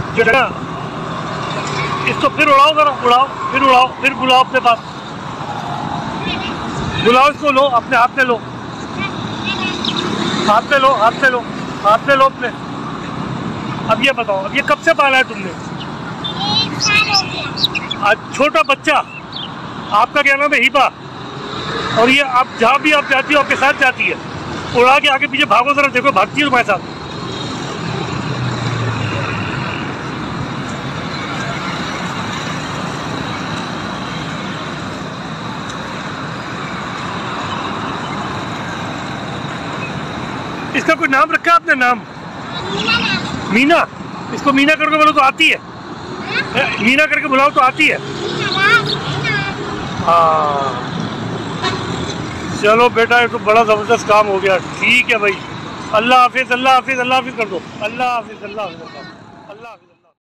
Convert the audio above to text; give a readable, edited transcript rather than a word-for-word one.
जगह इसको फिर उड़ाओ, जरा उड़ाओ, फिर उड़ाओ, फिर बुलाओ अपने पास, बुलाओ इसको, लो अपने हाथ में लो, हाथ में लो, हाथ में लो, हाथ में लो अपने। अब ये बताओ, अब ये कब से पाला है तुमने? 1 साल हो गया। आज छोटा बच्चा, आपका क्या नाम है? हिबा। और ये आप जहाँ भी आप जाती हो आपके साथ जाती है, उड़ा के आगे पीछे भागो, जरा देखो भागती है तुम्हारे साथ। इसका कोई नाम रखा है आपने? नाम मीना। इसको मीना करके बोलो तो आती है? मीना करके बुलाओ तो आती है? हाँ चलो बेटा, ये तो बड़ा ज़बरदस्त काम हो गया। ठीक है भाई, अल्लाह हाफिज़, अल्लाह हाफिज़, अल्लाह हाफिज़ कर दो, अल्लाह हाफिज़, अल्लाह हाफिज़, अल्लाह हाफिज़।